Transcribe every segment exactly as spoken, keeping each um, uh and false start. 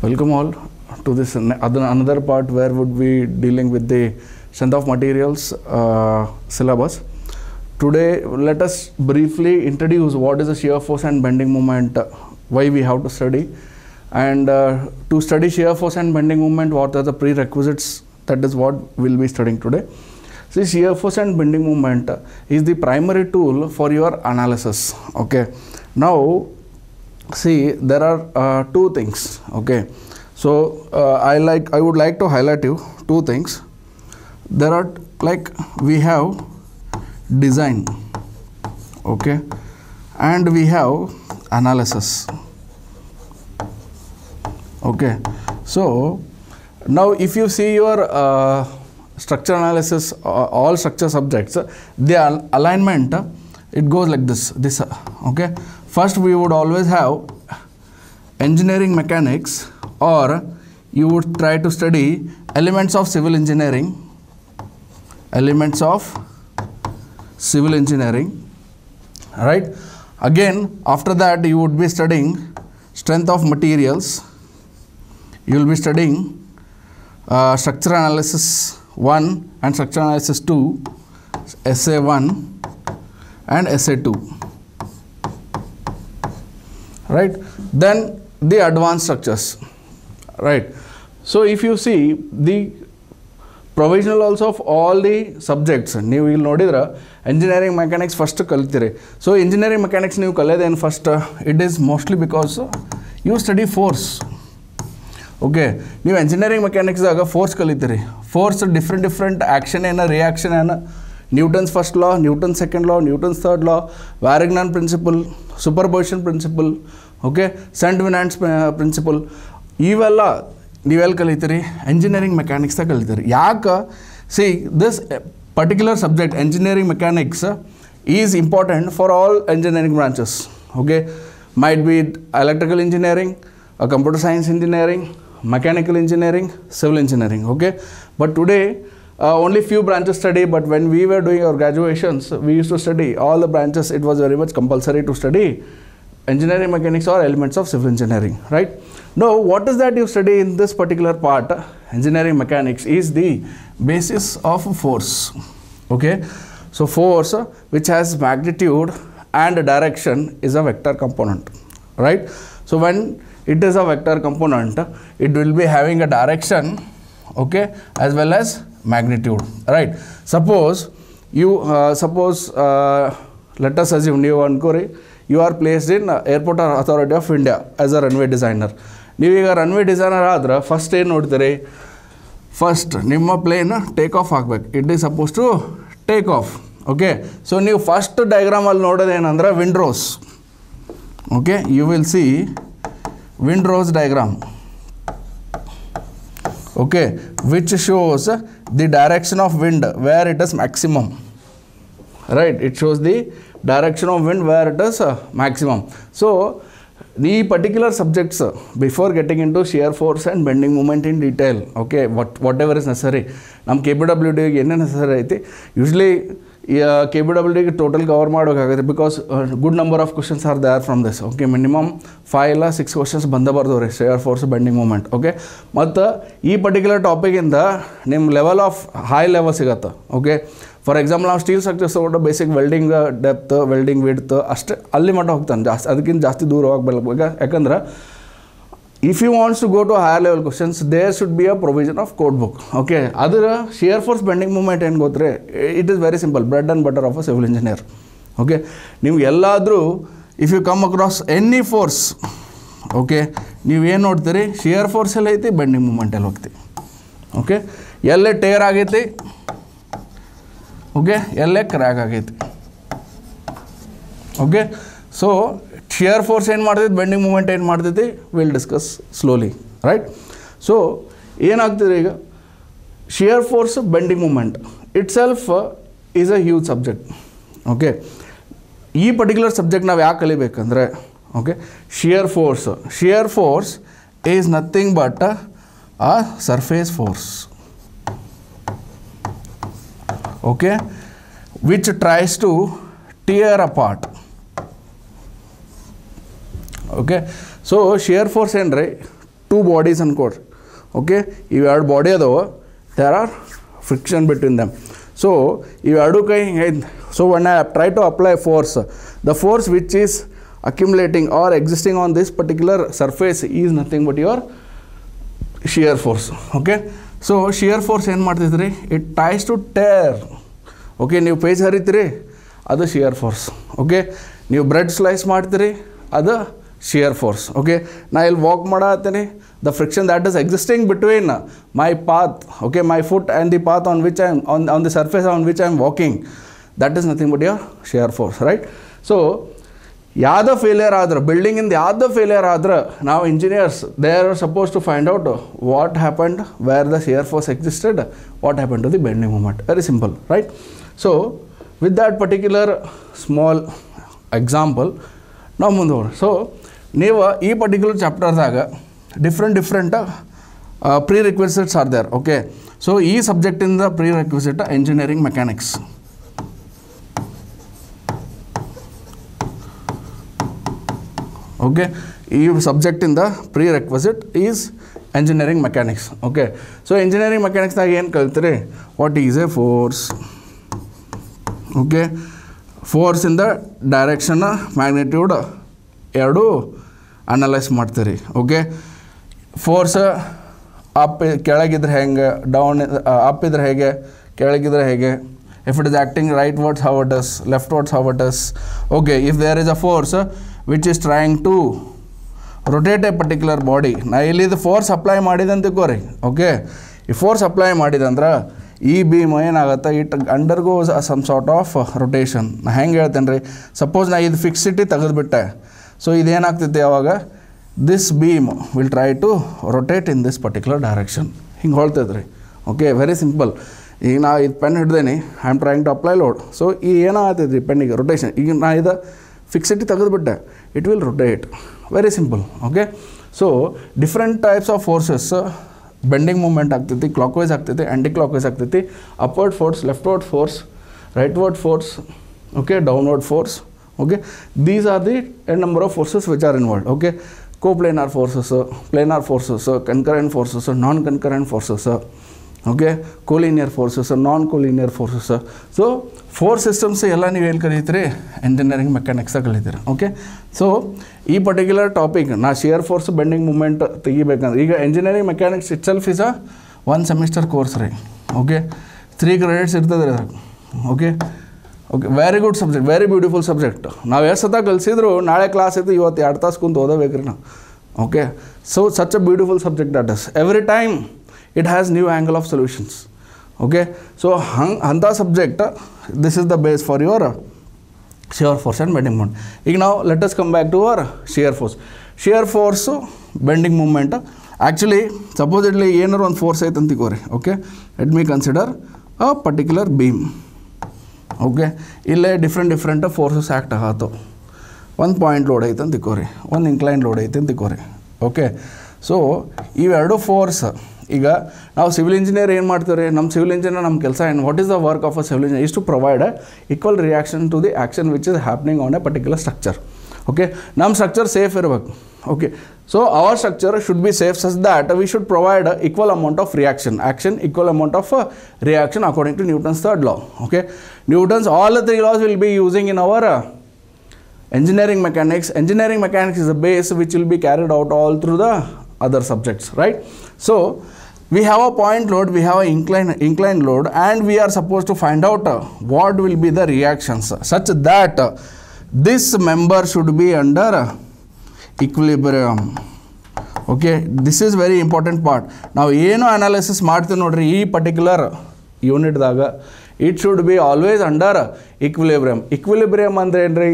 Welcome all to this another part where would be dealing with the strength of materials uh, syllabus. Today let us briefly introduce what is the shear force and bending moment, uh, why we have to study, and uh, to study shear force and bending moment, what are the prerequisites. That is what we will be studying today. See, shear force and bending moment is the primary tool for your analysis. Okay, now see, there are uh, two things. Okay, so uh, I like I would like to highlight you two things. There are, like, we have design, okay, and we have analysis. Okay, so now if you see your uh, structure analysis, uh, all structure subjects, the al alignment, uh, it goes like this. This uh, okay. First, we would always have engineering mechanics, or you would try to study elements of civil engineering. Elements of civil engineering, right? Again, after that, you would be studying strength of materials. You will be studying uh, structure analysis one and structure analysis two, S A one and S A two, right? Then the advanced structures, right? So if you see the provisional also of all the subjects, you will notice engineering mechanics first kalitire. So engineering mechanics you kale then first, uh, it is mostly because uh, you study force. Okay, you engineering mechanics daga force kalitire. Force different different action and reaction and Newton's first law, Newton's second law, Newton's third law, Varignon principle, superposition principle, okay, Saint-Venant's uh, principle. Evella ನೀವೆಲ್ಲ ಕಲಿತೀರಿ engineering mechanics ತ ಕಲಿತೀರಿ. ಯಾಕೆ? See, this particular subject engineering mechanics is important for all engineering branches. Okay, might be electrical engineering, uh, computer science engineering, mechanical engineering, civil engineering. Okay, but today uh, only few branches study, but when we were doing our graduations, we used to study all the branches. It was very much compulsory to study engineering mechanics or elements of civil engineering, right? Now, what is that you study in this particular part? Engineering mechanics is the basis of force. Okay, so force, which has magnitude and direction, is a vector component, right? So when it is a vector component, it will be having a direction, okay, as well as magnitude, right? Suppose you uh, suppose uh, let us assume you ankori you are placed in uh, Airport Authority of India as a runway designer. ನೀವೀಗ runway designer ಆದ್ರೆ first ಏನು ನೋಡ್ತೀರಿ? First ನಿಮ್ಮ plane take off ಆಗಬೇಕು. It is suppose to take off. Okay, so ನೀವು first ಡಯಾಗ್ರಾಮಲ್ಲಿ ನೋಡೋದೇನೆಂದ್ರೆ wind rose. Okay, you will see wind rose diagram. Okay, which shows the direction of wind where it is maximum, right? It shows the direction of wind where it is uh, maximum. So the particular subjects, uh, before getting into shear force and bending moment in detail, okay, what whatever is necessary, nam K B W D ge enna necessary aiti, usually uh, K B W D ge total cover madokagate, because uh, good number of questions are there from this. Okay, minimum five ila six questions banda bardore shear force bending moment. Okay, matta ee particular topic inda nim level of high level sigatta. Okay, for example ನಾವು steel structures ತೊಗೊಂಡು basic welding depth, welding width ಅಷ್ಟೇ ಅಲ್ಲಿ ಮಟ್ಟ ಹೋಗ್ತಾನೆ, ಜಾಸ್ತಿ ಅದಕ್ಕಿಂತ ಜಾಸ್ತಿ ದೂರ ಹೋಗ್ಬೇಕು. ಯಾಕಂದ್ರೆ if you wants to go to higher level questions, there should be a provision of code book. Okay, ಅದರ ಶಿಯರ್ ಫೋರ್ಸ್ ಬೆಂಡಿಂಗ್ ಮೂಮೆಂಟ್ ಏನು ಗೊತ್ತರೆ, it is very simple, bread and butter of a civil engineer. Okay, ನೀವು ಎಲ್ಲಾದರೂ if you come across any force, okay, ನೀವು ಏನು ನೋಡ್ತೀರಿ? Shear force ಎಲ್ಲ ಐತಿ, ಬೆಂಡಿಂಗ್ ಮೂಮೆಂಟ್ ಎಲ್ಲ ಹೋಗ್ತೀವಿ. ಓಕೆ, ಎಲ್ಲೇ ಟೇರ್ ಆಗೈತಿ, ಓಕೆ, ಎಲ್ಲೇ ಕ್ರ್ಯಾಕ್ ಆಗೈತಿ. ಓಕೆ, ಸೊ ಶಿಯರ್ ಫೋರ್ಸ್ ಏನು ಮಾಡ್ತೈತಿ, ಬೆಂಡಿಂಗ್ ಮೂಮೆಂಟ್ ಏನು ಮಾಡ್ತೈತಿ, will discuss slowly, right? So ಏನಾಗ್ತದೆ ಈಗ, shear force bending moment itself is a huge subject. Okay, ಈ ಪರ್ಟಿಕ್ಯುಲರ್ ಸಬ್ಜೆಕ್ಟ್ ನಾವು ಯಾಕೆ ಕಲಿಬೇಕಂದ್ರೆ, okay, shear force shear force is nothing but a surface force. Okay, which tries to tear apart. Okay, so shear force ಏನ್ರಿ two bodies ಅನ್ಕೊಡ್ರಿ. Okay, ಇವೆರಡು body ಅದಾವ, there are friction between them. So ಇವೆರಡು ಕೈ ಹಿಂಗೆ. So when I try to apply force, the force which is accumulating or existing on this particular surface is nothing but your shear force. Okay, so shear force ಏನು ಮಾಡ್ತಿದ್ರಿ, it tries to tear. Okay, ನೀವು page ಹರಿತೀರಿ, ಅದು shear force. Okay, ನೀವು bread slice ಮಾಡ್ತೀರಿ, ಅದು shear force. Okay, ನಾ ಇಲ್ಲಿ ವಾಕ್ ಮಾಡತ್ತೀನಿ, the friction that is existing between my path, okay, my foot and the path on which I am on on the surface on which I am walking, that is nothing but your shear force. Right. So ಯಾವುದೋ failure ಆದ್ರೆ, ಬಿಲ್ಡಿಂಗಿಂದ ಯಾವುದೋ failure ಆದ್ರೆ, ನಾವು engineers they are suppose to find out what happened, where the shear force existed, what happen to the bending moment. Very simple. Right. So with that particular small example ನಾವು ಮುಂದುವರೆ. So ನೀವು ಈ particular ಚಾಪ್ಟರ್ದಾಗ different different prerequisites are there. Okay, so ಈ ಸಬ್ಜೆಕ್ಟಿಂದ prerequisite engineering mechanics. Okay, ಈ ಸಬ್ಜೆಕ್ಟಿಂದ prerequisite is engineering mechanics. Okay, so engineering ಮೆಕ್ಯಾನಿಕ್ಸ್ನಾಗ ಏನು ಕಲ್ತೀರಿ, what is a force. Okay, ಫೋರ್ಸಿಂದ ಡೈರೆಕ್ಷನ್, ಮ್ಯಾಗ್ನಿಟ್ಯೂಡ್ ಎರಡು ಅನಲೈಸ್ ಮಾಡ್ತೀರಿ. ಓಕೆ, ಫೋರ್ಸ್ ಅಪ್ ಕೆಳಗಿದ್ರೆ ಹೆಂಗೆ, ಡೌನ್ ಅಪ್ ಇದ್ರೆ ಹೇಗೆ, ಕೆಳಗಿದ್ರೆ ಹೇಗೆ, if it is acting rightwards how it is, leftwards how it is. Okay, if there is a force which is trying to rotate a particular body, ನಾ ಇಲ್ಲಿ force apply ಮಾಡಿದೆ ಅಂತ ತಿಳ್ಕೊರಿ. ಓಕೆ, ಈ force apply ಮಾಡಿದಂದ್ರೆ ಈ beam ಏನಾಗುತ್ತೆ, it undergoes some sort of rotation. ನಾ ಹೆಂಗೆ ಹೇಳ್ತೇನೆ ರೀ, ಸಪೋಸ್ ನಾ ಇದು ಫಿಕ್ಸಿಟಿ ತೆಗೆದುಬಿಟ್ಟೆ, ಸೊ ಇದೇನಾಗ್ತೈತೆ ಯಾವಾಗ, this beam will try to rotate in this particular direction. ಹಿಂಗೆ ಹೇಳ್ತೈತೆ ರೀ. Okay, very simple. ಈಗ ನಾ ಇದು ಪೆನ್ ಹಿಡ್ದೇನಿ, I am trying to apply load. So ಈಗ ಏನಾಗ್ತೈತೆ ರೀ ಪೆನ್ನಿಗೆ ರೊಟೇಷನ್. ಈಗ ನಾ ಇದು ಫಿಕ್ಸಿಟಿ ತೆಗೆದುಬಿಟ್ಟೆ, it will rotate. Very simple. Okay, so different types of forces, bending moment ಆಗ್ತೈತಿ, ಕ್ಲಾಕ್ ವೈಸ್ ಆಗ್ತೈತಿ, ಆ್ಯಂಟಿ ಕ್ಲಾಕ್ ವೈಸ್ ಆಗ್ತೈತಿ, upward force, leftward force, rightward force, okay, downward force. Okay, these are the n number of forces which are involved. Okay, coplanar forces, planar forces, concurrent forces, non concurrent forces. Okay, collinear forces, non collinear forces. So force systems ಎಲ್ಲ ನೀವು ಏನು ಕಲಿತೀರಿ, engineering ಮೆಕ್ಯಾನಿಕ್ಸಾಗ ಕಲಿತೀರಿ. Okay, so ಈ particular topic ನಾ shear force bending moment ತೆಗಿಬೇಕಂದ್ರೆ, ಈಗ engineering mechanics itself is a one semester course ರೀ. ಓಕೆ, ತ್ರೀ ಕ್ರೆಡಿಟ್ಸ್ ಇರ್ತದೆ ರೀ. Okay, okay, very good subject, very beautiful subject. ನಾವು ಎಷ್ಟು ಸತ ಕಲಿಸಿದ್ರು ನಾಳೆ ಕ್ಲಾಸ್ ಇತ್ತು, ಇವತ್ತು ಎರಡು ತಾಸು ಕುಂತು ಓದಬೇಕು ರೀ ನಾವು. Okay, so such a beautiful subject that is. Every time it has new angle of solutions. Okay, so hang anta subject, this is the base for your shear force and bending moment. ಈಗ now let us come back to our shear force. Shear force bending moment, actually supposedly ಏನಾರು ಒಂದು force ಐತೆ ಅಂತ ತಿಳ್ಕೊರಿ. Okay, let me consider a particular beam. Okay, ಇಲ್ಲೇ different different forces act ಆಗತ್ತೋ. ಒಂದು point load ಐತೆ ಅಂತ ತಿಳ್ಕೊರಿ, ಒಂದು ಇನ್ಕ್ಲೈನ್ ಲೋಡ್ ಐತೆ ಅಂತ ತಿಳ್ಕೊರಿ. ಓಕೆ, ಸೊ ಇವೆರಡು ಫೋರ್ಸ್. ಈಗ ನಾವು ಸಿವಿಲ್ ಇಂಜಿನಿಯರ್ ಏನು ಮಾಡ್ತೀವಿ ರೀ, ನಮ್ಮ ಸಿವಿಲ್ ಇಂಜಿನಿಯರ್ ನಮ್ಮ ಕೆಲಸ ಏನು, what is the work of a civil engineer is to provide equal reaction to the action which is happening on a particular structure. Okay, ನಮ್ಮ ಸ್ಟ್ರಕ್ಚರ್ ಸೇಫ್ ಇರಬೇಕು. Okay, so our structure should be safe such that we should provide equal amount of reaction, action equal amount of reaction according to Newton's third law. Okay, Newton's all the three laws will be using in our engineering mechanics. Engineering mechanics is a base which will be carried out all through the other subjects, right? So we have a point load, we have an incline incline load, and we are supposed to find out uh, what will be the reactions such that uh, this member should be under uh, equilibrium. Okay, this is very important part. Now ಏನು analysis ಮಾಡ್ತೀವಿ ನೋಡ್ರಿ ಈ particular unit ದಾಗ, it should be always under equilibrium. Equilibrium ಅಂದ್ರೆ ಏನ್ರಿ,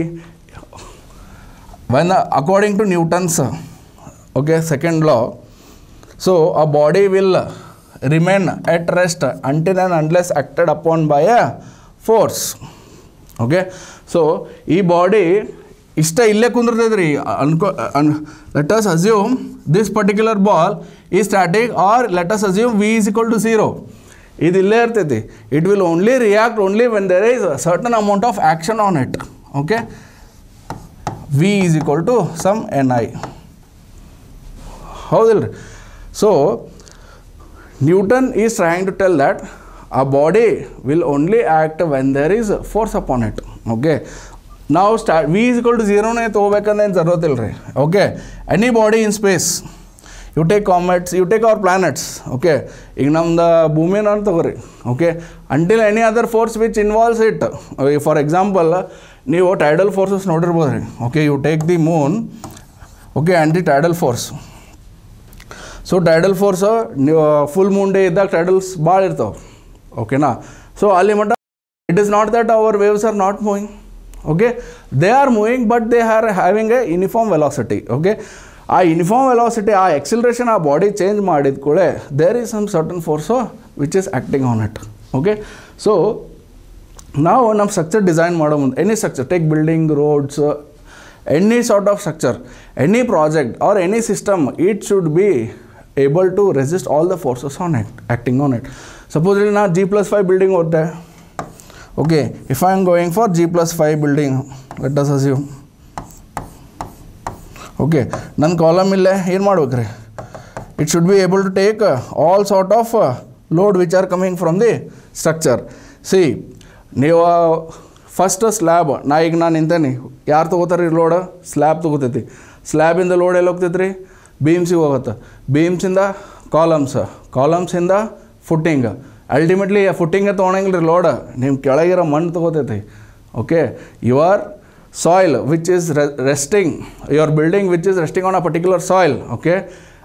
when uh, according to Newton's uh, okay second law, so a body will uh, remain at rest until and unless acted upon by a force. Okay, so ee body ishta ille kundratadri, let us assume this particular ball is static, or let us assume v is equal to zero. Idu ille irtadi, it will only react only when there is a certain amount of action on it. Okay, v is equal to some ni. ಹೌದಿಲ್ಲ ರೀ. So Newton is trying to tell that a body will only act when there is force upon it. Okay, now start v is equal to zero ne ತಗೋಬೇಕಂದ್ರೆ ಏನು ಜरूरत ಇಲ್ಲ ರೀ. Okay, any body in space, you take comets, you take our planets. Okay, ಈಗ ನಮ್ದು ಭೂಮಿನ ತಗೋರಿ. Okay, until any other force which involves it. For example ನೀವು ಟೈಡಲ್ ಫೋರ್ಸಸ್ ನೋಡಿರ್ಬೋದು ರೀ. Okay, you take the moon. Okay, and the tidal force. So tidal force ನೀವು full moon day ಇದ್ದಾಗ tidals ಭಾಳ ಇರ್ತಾವೆ. ಓಕೆನಾ. ಸೊ ಅಲ್ಲಿ ಮಟ್ಟ it is not that our waves are not moving. Okay, they are moving but they are having a uniform velocity. Okay, ಆ uniform velocity, ಆ acceleration ಆ ಬಾಡಿ ಚೇಂಜ್ ಮಾಡಿದ ಕೂಡಲೇ there is some certain force which is acting on it. Okay, so ನಾವು ನಮ್ಮ structure design ಮಾಡೋ ಮುಂದೆ, any structure, take building, roads, any sort of structure, any project or any system, it should be able to resist all the forces on it, acting on it. Suppose now G plus five building hota hai. Okay, if I am going for G plus five building, let us assume. Okay, nan column ille ಏನು ಮಾಡಬೇಕ್ರಿ? It should be able to take uh, all sort of uh, load which are coming from the structure. See, ನೀವು first slab, ನಾ ಈಗ ನಾನು ನಿಂತೇನೆ, ಯಾರು ತೊಗೋತಾರೆ ರೀ ಲೋಡ್? ಸ್ಲ್ಯಾಬ್ ತೊಗೋತೈತಿ. ಸ್ಲ್ಯಾಬಿಂದ ಲೋಡ್ ಎಲ್ಲಿ ಹೋಗ್ತೈತೆ ರೀ? ಬೀಮ್ಸಿಗೆ ಹೋಗುತ್ತೆ. ಬೀಮ್ಸಿಂದ ಕಾಲಮ್ಸ್, ಕಾಲಮ್ಸಿಂದ ಫುಟ್ಟಿಂಗ್. ಅಲ್ಟಿಮೇಟ್ಲಿ ಫುಟ್ಟಿಂಗೇ ತೊಗೊಳಂಗಿಲ್ಲ ರೀ ಲೋಡ್, ನಿಮ್ಮ ಕೆಳಗಿರೋ ಮಣ್ಣು ತೊಗೋತೈತಿ. Okay, your soil which is resting, your building which is resting on a particular soil. Okay,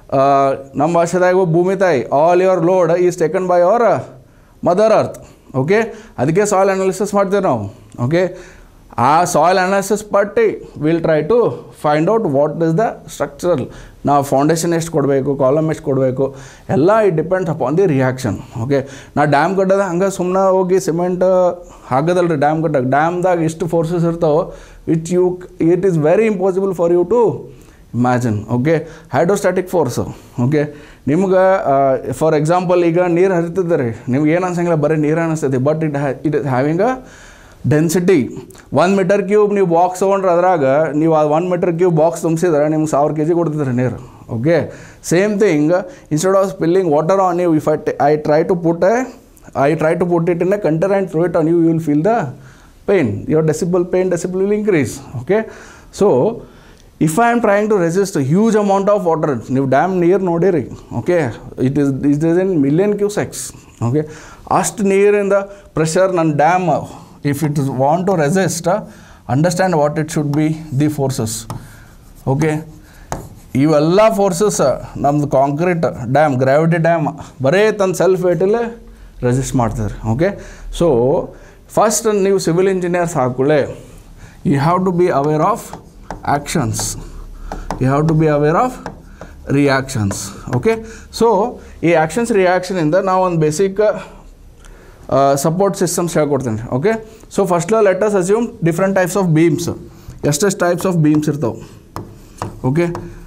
ನಮ್ಮ ಭಾಷೆದಾಗ ಭೂಮಿ ತಾಯಿ, all your load is taken by our mother earth. Okay, ಅದಕ್ಕೆ ಸಾಯಿಲ್ ಅನಾಲಿಸಿಸ್ ಮಾಡ್ತೀವಿ ನಾವು. ಓಕೆ, ಆ ಸಾಯಿಲ್ ಅನಾಲಿಸಿಸ್ ಪಟ್ಟಿ will try to find out what is the structural. ನಾವು ಫೌಂಡೇಶನ್ ಎಷ್ಟು ಕೊಡಬೇಕು, ಕಾಲಮ್ ಎಷ್ಟು ಕೊಡಬೇಕು, ಎಲ್ಲ it depends upon the reaction. Okay, ನಾ ಡ್ಯಾಮ್ ಕಟ್ಟೋದ ಹಂಗೆ ಸುಮ್ಮನೆ ಹೋಗಿ ಸಿಮೆಂಟ್ ಹಾಕೋದಲ್ಲ ರೀ. ಡ್ಯಾಮ್ ಕಟ್ಟಕ್ಕೆ ಡ್ಯಾಮ್ದಾಗ ಇಷ್ಟು ಫೋರ್ಸಸ್ ಇರ್ತಾವೆ which you it is very impossible for you to imagine. Okay, hydrostatic force. Okay, ನಿಮ್ಗೆ ಫಾರ್ ಎಕ್ಸಾಂಪಲ್ ಈಗ ನೀರು ಹರಿತಿದ್ದೆ ರೀ, ನಿಮ್ಗೆ ಏನು ಅನ್ಸಂಗಿಲ್ಲ, ಬರೀ ನೀರು ಅನಿಸ್ತೈತಿ. But it ha it is having a density. One metre cube ನೀವು ಬಾಕ್ಸ್ ತೊಗೊಂಡ್ರೆ ಅದ್ರಾಗ ನೀವು ಆ ಒನ್ ಮೀಟರ್ ಕ್ಯೂಬ್ ಬಾಕ್ಸ್ ತುಂಬಿಸಿದ್ರೆ ನಿಮ್ಗೆ ಸಾವಿರ ಕೆ ಜಿ ಕೊಡ್ತಿದ್ರಿ ನೀರು. Okay, same thing, instead of spilling water on you, if I I try to put a I try to put it in a container and throw it on you, you will feel the pain. Your decibel pain decibel will increase. Okay, so if I am trying to resist huge amount of water, ನೀವು dam ನೀರು ನೋಡಿರಿ. Okay, it is it is in million cusecs. Okay, ಅಷ್ಟು ನೀರಿಂದ pressure ನನ್ನ dam, if it is want to resist, uh, understand what it should be the forces. Okay, ಇವೆಲ್ಲ forces ನಮ್ಮದು concrete dam, gravity dam ಬರೇ ತನ್ನ self ವೇಟಲ್ಲೇ resist ಮಾಡ್ತಾರೆ. Okay, so first ನೀವು ಸಿವಿಲ್ ಇಂಜಿನಿಯರ್ಸ್ ಹಾಕೊಳ್ಳೆ, you have to be aware of actions, you have to be aware of reactions. Okay, so ಈ actions ರಿಯಾಕ್ಷನಿಂದ ನಾವು ಒಂದು ಬೇಸಿಕ್ ಸಪೋರ್ಟ್ ಸಿಸ್ಟಮ್ಸ್ ಹೇಳ್ಕೊಡ್ತೀನಿ. Okay, so first let us assume different types of beams. ಎಷ್ಟೆಷ್ಟು types of beams ಇರ್ತಾವೆ. Okay,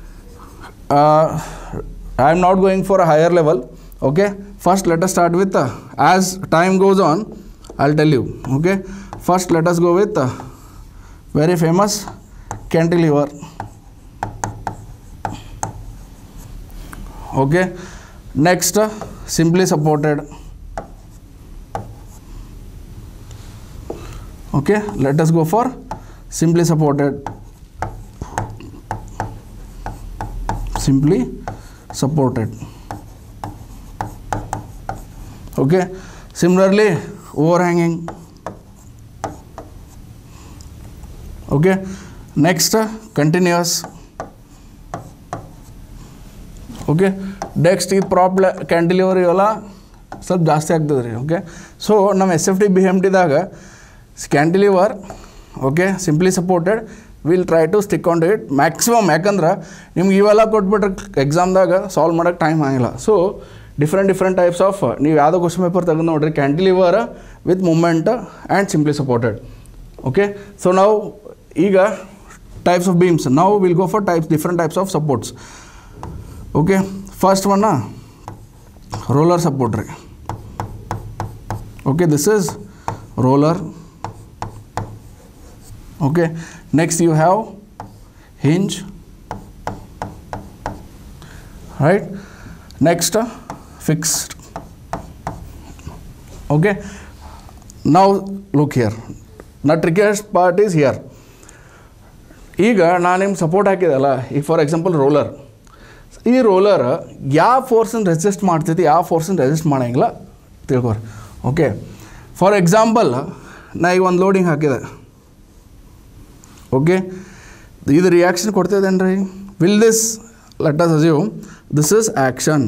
I am not going for a higher level. Okay, first let us start with, as time goes on I will tell you. Okay, first let us go with very famous cantilever. Okay, next simply supported. Okay, let us go for simply supported. Simply supported. Okay, similarly overhanging. Okay, next uh, continuous. Okay, next ಈ prop cantilever ಇವೆಲ್ಲ ಸ್ವಲ್ಪ ಜಾಸ್ತಿ ಆಗ್ತದೆ ರೀ. Okay, so ನಮ್ಮ S F T B M ಟಿದಾಗ cantilever, okay, simply supported will try to stick on it maximum. ಯಾಕಂದ್ರೆ ನಿಮ್ಗೆ ಇವೆಲ್ಲ ಕೊಟ್ಬಿಟ್ರೆ ಎಕ್ಸಾಮ್ದಾಗ ಸಾಲ್ವ್ ಮಾಡೋಕ್ಕೆ ಟೈಮ್ ಆಗಿಲ್ಲ. So different different types of, ನೀವು ಯಾವುದೋ ಕ್ವಶನ್ ಪೇಪರ್ ತೆಗೆದು ನೋಡಿರಿ, cantilever with moment and simply supported. Okay, so ನಾವು ಈಗ ಟೈಪ್ಸ್ ಆಫ್ ಬೀಮ್ಸ್, ನಾವು will go for types different types of supports. Okay, first ಒನ್ನ ರೋಲರ್ ಸಪೋರ್ಟ್ ರೀ. Okay, this is roller. Okay, next you have hinge, right? Next, uh, fixed. Okay, now look here, the trickiest part is here. ಈಗ ನಾನು ನಿಮ್ಗೆ support ಹಾಕಿದಲ್ಲ, ಈಗ for example roller, ಈ roller ಯಾವ ಫೋರ್ಸನ್ನು ರೆಸಿಸ್ಟ್ ಮಾಡ್ತೈತಿ, ಯಾವ ಫೋರ್ಸನ್ನು ರೆಸಿಸ್ಟ್ ಮಾಡೋಂಗಿಲ್ಲ ತಿಳ್ಕೊರಿ. ಓಕೆ, ಫಾರ್ ಎಕ್ಸಾಂಪಲ್ ನಾ ಈಗ ಒಂದು ಲೋಡಿಂಗ್ ಹಾಕಿದೆ. ಓಕೆ, ಇದು ರಿಯಾಕ್ಷನ್ ಕೊಡ್ತಿದ್ದೇನೆ ರೀ. Will this, let us assume this is action.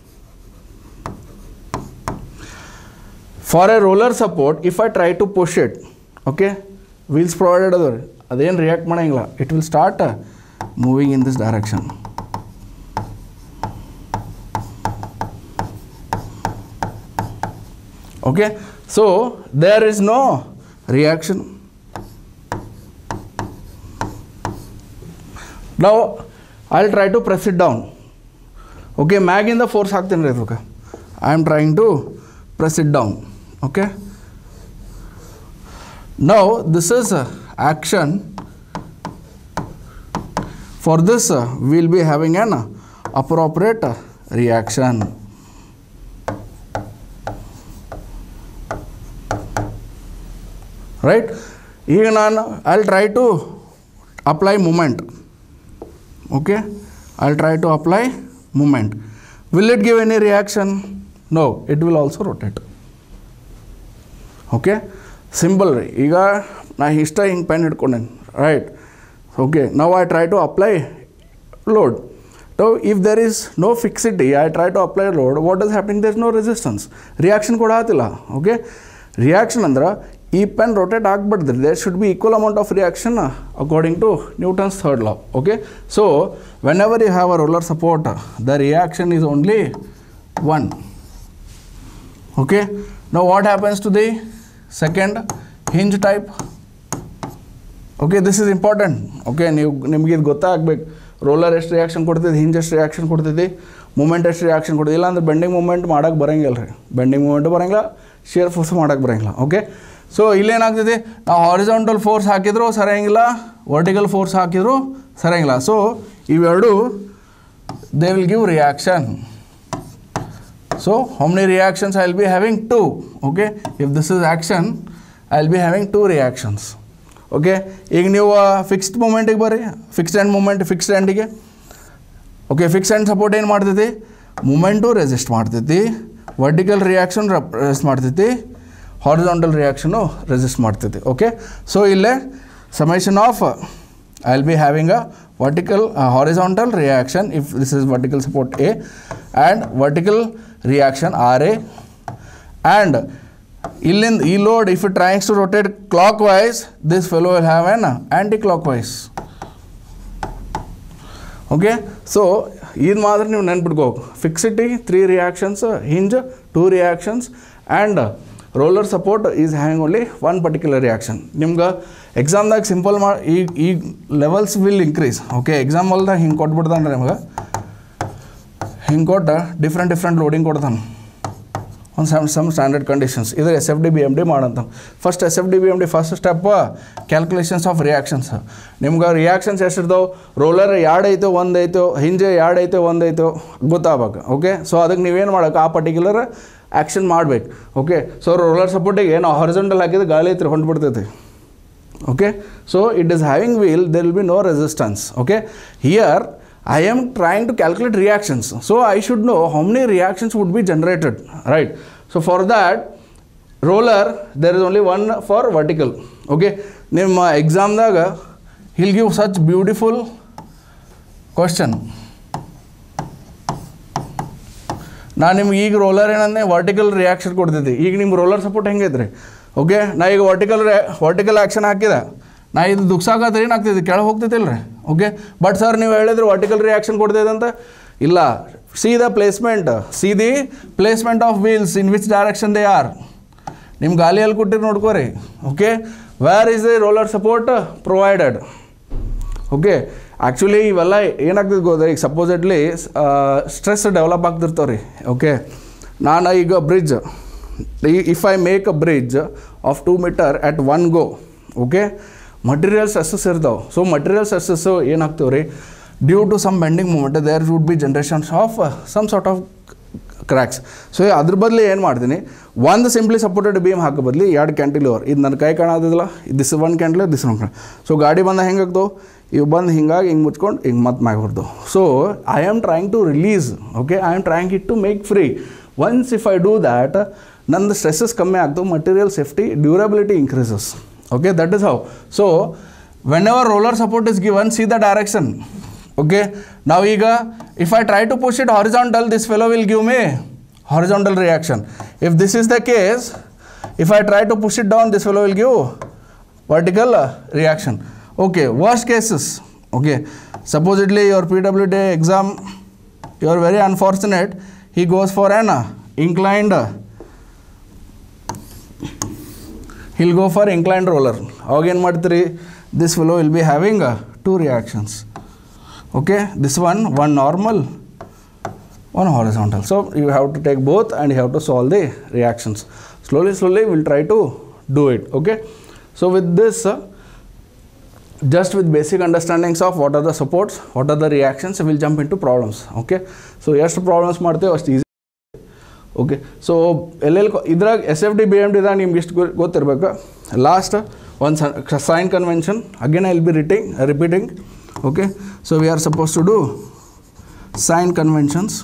For a roller support if I try to push it, okay, wheels provided ಅದ ರೀ, ಅದೇನು ರಿಯಾಕ್ಟ್ ಮಾಡೋಂಗಿಲ್ಲ. It will start moving in this direction. Okay, so there is no reaction. Now I'll try to press it down. Okay, mag in the force ಹಾಕ್ತೀನಿ ರೀ ಅದಕ್ಕೆ. I am trying to press it down. Okay, now this is uh, action. For this uh, we will be having an uh, appropriate uh, reaction. Right? ಈಗ ನಾನು I'll try to apply moment. Okay, I'll try to apply moment. Will it give any reaction? No, it will also rotate. Okay, simple ರೀ. ಈಗ ನಾ ಇಷ್ಟ ಹಿಂಗೆ pen ಹಿಡ್ಕೊಂಡೇನೆ, right? Okay, now I try to apply load. So if there is no fixity, I try to apply load, what is happening? There is no resistance. Reaction ಕೂಡ ಆತಿಲ್ಲ. Okay, reaction ಅಂದ್ರೆ ಈ pen rotate ಆಗಬಾರ್ದು. There should be equal amount of reaction according to Newton's third law. Okay, so whenever you have a roller support, the reaction is only one. Okay, now what happens to the second hinge type? Okay, this is important. Okay, ನೀವು ನಿಮಗೆ ಇದು ಗೊತ್ತಾಗಬೇಕು. Roller ಎಷ್ಟು reaction ಕೊಡ್ತೈತಿ, hinge ಎಷ್ಟು reaction ಕೊಡ್ತೈತಿ, moment ಎಷ್ಟು reaction ಕೊಡ್ತೈತಿ. ಇಲ್ಲ ಅಂದ್ರೆ ಬೆಂಡಿಂಗ್ ಮೂಮೆಂಟ್ ಮಾಡೋಕ್ಕೆ ಬರೋಂಗಿಲ್ಲ ರೀ. ಬೆಂಡಿಂಗ್ ಮೂಮೆಂಟು ಬರೋಂಗಿಲ್ಲ, ಶಿಯರ್ ಫೋರ್ಸ್ ಮಾಡೋಕ್ಕೆ ಬರೋಂಗಿಲ್ಲ. ಓಕೆ, ಸೊ ಇಲ್ಲೇನಾಗ್ತೈತಿ, ನಾವು ಹಾರಿಜಾಂಟಲ್ ಫೋರ್ಸ್ ಹಾಕಿದ್ರು ಸರಿಯಂಗಿಲ್ಲ, ವರ್ಟಿಕಲ್ ಫೋರ್ಸ್ ಹಾಕಿದ್ರು ಸರಿಯಂಗಿಲ್ಲ. ಸೊ ಇವೆರಡು they will give reaction. So how many reactions I will be having two. Okay, if this is action I will be having two reactions. Okay, ಈಗ ನೀವು fixed ಮೂಮೆಂಟಿಗೆ ಬರ್ರಿ, fixed end moment, fixed ಆ್ಯಂಡಿಗೆ. Okay, fixed end support ಏನು ಮಾಡ್ತೈತಿ? Moment resist ಮಾಡ್ತೈತಿ, vertical reaction resist ಮಾಡ್ತೈತಿ, horizontal reaction resist ಮಾಡ್ತೈತಿ. ಓಕೆ, ಸೊ ಇಲ್ಲೇ summation of I will be having a vertical horizontal reaction if this is vertical support A and vertical reaction R A. And ಇಲ್ಲಿಂದ ಈ load if it trying to rotate clockwise, this fellow will have an anti clock wise. Okay, so ಇದು ಮಾತ್ರ ನೀವು ನೆನ್ಪಿಟ್ಕೋಬೇಕು. Fixity three reactions, hinge two reactions, and roller support is having only one particular reaction. ನಿಮ್ಗೆ ಎಕ್ಸಾಮ್ದಾಗ simple ಮಾಡಿ ಈಗ ಈಗ levels will increase. Okay, ಎಕ್ಸಾಂಪಲ್ದಾಗ ಹಿಂಗೆ ಕೊಟ್ಬಿಡ್ತಾನೆ ನಿಮ್ಗೆ, ಹಿಂಗೆ ಕೊಟ್ಟು ಡಿಫ್ರೆಂಟ್ ಡಿಫ್ರೆಂಟ್ ಲೋಡಿಂಗ್ ಕೊಡ್ತಾನೆ ಒಂದು ಸಮ್ ಸಮ್ ಸ್ಟ್ಯಾಂಡರ್ಡ್ ಕಂಡೀಷನ್ಸ್. ಇದು S F D B M D ಮಾಡಂತ. First S F D B M D first step calculations of reactions. ನಿಮ್ಗೆ ರಿಯಾಕ್ಷನ್ಸ್ ಎಷ್ಟಿರ್ತಾವೆ, ರೋಲರ್ ಎರಡು ಐತೋ ಒಂದು ಐತೋ, ಹಿಂಜೆ ಎರಡು ಐತೋ ಒಂದು ಐತೋ ಗೊತ್ತಾಗಬೇಕು. ಓಕೆ, ಸೊ ಅದಕ್ಕೆ ನೀವೇನು ಮಾಡೋಕೆ ಆ ಪರ್ಟಿಕ್ಯುಲರ್ ಆ್ಯಕ್ಷನ್ ಮಾಡಬೇಕು. ಓಕೆ, ಸೊ ರೋಲರ್ ಸಪೋರ್ಟಿಗೆ ನಾವು ಹಾರಿಜಾಂಟಲ್ ಹಾಕಿದ್ರೆ ಗಾಳಿ ಐತ್ರಿ ಹೊಂಟ್ಬಿಡ್ತೈತಿ. Okay, so it is having wheel, there will be no resistance. Okay, here I am trying to calculate reactions, so I should know how many reactions would be generated, right? So for that roller there is only one for vertical. Okay, ನಿಮ್ಮ ಎಕ್ಸಾಮ್ದಾಗ he'll give such beautiful question. ನಾನು ನಿಮ್ಗೆ ಈಗ roller ಏನಂದ್ರೆ vertical reaction ಕೊಡ್ತಿದ್ದೆ, ಈಗ ನಿಮ್ಮ roller support ಹೆಂಗೈತ್ರಿ? Okay, ನಾ ಈಗ ವರ್ಟಿಕಲ್ ವರ್ಟಿಕಲ್ ಆ್ಯಕ್ಷನ್ ಹಾಕಿದೆ, ನಾ ಇದು ದುಕ್ಸಾಗತ್ತೆ ಏನಾಗ್ತೈತಿ, ಕೆಳಗೆ ಹೋಗ್ತೈತಿಲ್ಲ ರೀ. ಓಕೆ, ಬಟ್ ಸರ್ ನೀವು ಹೇಳಿದ್ರೆ ವರ್ಟಿಕಲ್ ರಿಯಾಕ್ಷನ್ ಕೊಡ್ತೈತೆ ಅಂತ. ಇಲ್ಲ, see the placement, see the placement of wheels in which direction they are. ನಿಮ್ಮ ಗಾಲಿಯಲ್ಲಿ ಕೊಟ್ಟಿರಿ ನೋಡ್ಕೋರಿ. Okay, where is the roller support provided? Okay, actually ಇವೆಲ್ಲ ಏನಾಗ್ತದೆ ಗೊತ್ತಾ, ಈಗ ಸಪೋಸಿಟ್ಲಿ ಸ್ಟ್ರೆಸ್ ಡೆವಲಪ್ ಆಗ್ತಿರ್ತಾವೆ ರೀ. ಓಕೆ, ನಾನು ಈಗ bridge, if I make a bridge of two metre at one go, okay, material stresses ಇರ್ತಾವೆ. ಸೊ ಮಟೀರಿಯಲ್ ಸ್ಟ್ರೆಸ್ಸಸ್ಸು ಏನಾಗ್ತವೆ ರೀ, due to some bending moment there would be generations of uh, some sort of cracks. So ಅದ್ರ ಬದಲು ಏನು ಮಾಡ್ತೀನಿ, ಒಂದು simply supported beam ಹಾಕೋ ಬದಲು ಎರಡು ಕ್ಯಾಂಟಿಲಿವರ್, ಇದು ನನ್ನ ಕೈ ಕಾಣೋದಿಲ್ಲ, this one cantilever, this one cantilever. So ಗಾಡಿ ಬಂದ ಹೆಂಗಾಗ್ತವೆ, ಇವು ಬಂದು ಹಿಂಗಾಗಿ ಹಿಂಗೆ ಮುಚ್ಕೊಂಡು ಹಿಂಗೆ ಮತ್ತೆ ಮ್ಯಾಗ ಹೊರ್ದು. So I am trying to release, okay, I am trying it to make free. Once if I do that, ನಂದು ಸ್ಟ್ರೆಸ್ಸಸ್ ಕಮ್ಮಿ ಆಗ್ತವೆ, material safety, durability increases. Okay, that is how. So whenever roller support is given, see the direction. Okay, now ಈಗ if I try to push it horizontal, this fellow will give me horizontal reaction. If this is the case, if I try to push it down, this fellow will give vertical uh, reaction. Okay, worst cases. Okay, supposedly your P W D exam, you are very unfortunate, he goes for an uh, inclined uh, he'll go for inclined roller. Again ಮಾಡ್ತೀರಿ, this fellow will be having uh, two reactions. Okay, this one, one normal, one horizontal. So you have to take both and you have to solve the reactions. Slowly, slowly we'll try to do it. Okay, so with this, uh, just with basic understandings of what are the supports, what are the reactions, we'll jump into problems. Okay, so ಎಷ್ಟು problems ಮಾಡ್ತೇವೆ ಅಷ್ಟು easy. Okay, so ಎಲ್ಲೆಲ್ಲಿ ಇದ್ರಾಗ S F D B M ಡಿದಾಗ ನಿಮ್ಗೆ ಇಷ್ಟು ಗೊತ್ತಿರಬೇಕು. Last ಒಂದು sign convention, again I will be writing repeating. Okay, so we are suppose to do sign conventions.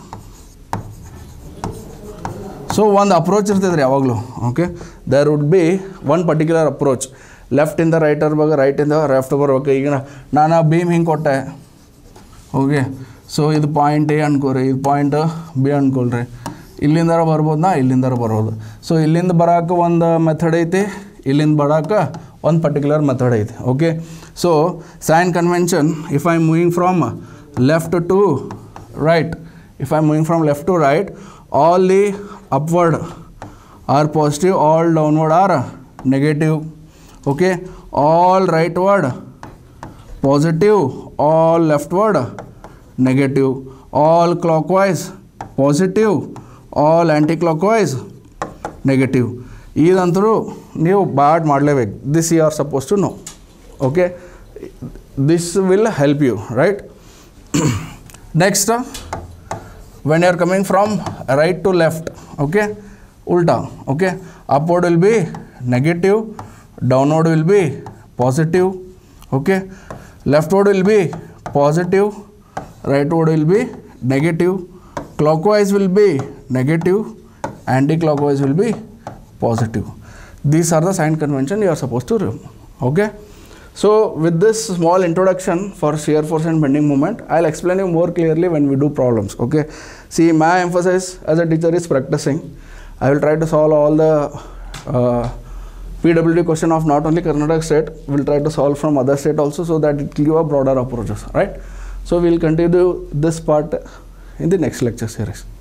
So ಒಂದು ಅಪ್ರೋಚ್ ಇರ್ತದೆ ಯಾವಾಗಲೂ. Okay, there would be one particular approach, ಲೆಫ್ಟಿಂದ ರೈಟರ್ ಬಗ್ಗೆ, ರೈಟಿಂದ ಲೆಫ್ಟ್ ಬರ್ಬೇಕು. ಈಗ ನಾನು ಬೀಮ್ ಹಿಂಗೆ ಕೊಟ್ಟೆ. ಓಕೆ, ಸೊ ಇದು ಪಾಯಿಂಟ್ ಎ ಅನ್ಕೋರಿ, ಇದು ಪಾಯಿಂಟ್ ಬಿ ಅನ್ಕೊಳ್ರಿ. ಇಲ್ಲಿಂದಾರ ಬರ್ಬೋದು, ನಾ ಇಲ್ಲಿಂದಾರ ಬರ್ಬೋದು. ಸೊ ಇಲ್ಲಿಂದ ಬರೋಕೆ ಒಂದು ಮೆಥಡ್ ಐತಿ, ಇಲ್ಲಿಂದ ಬರೋಕೆ ಒಂದು ಪರ್ಟಿಕ್ಯುಲರ್ ಮೆಥಡ್ ಐತಿ. Okay, so sign convention, if I am moving from left to right, if I am moving from left to right, all the upward are positive, all downward are negative. Okay, all rightward positive, all leftward negative, all clockwise positive, all anti clockwise negative. ಇದಂತರೂ ನೀವು ಬಾಡ್ ಮಾಡಲೇಬೇಕು. This you are suppose to know. Okay, this will help you, right? Next, when you are coming from right to left, okay, ಉಲ್ಟಾ. Okay, upward will be negative, downward will be positive. Okay, leftward will be positive, rightward will be negative, clockwise will be negative, anti-clockwise will be positive. These are the sign convention you are supposed to remember. Okay, so with this small introduction for shear force and bending moment, I'll explain you more clearly when we do problems. Okay, see, my emphasis as a teacher is practicing. I will try to solve all the uh, P W D question of not only Karnataka state, we will try to solve from other state also, so that it will give a broader approaches, right? So we will continue this part in the next lecture series.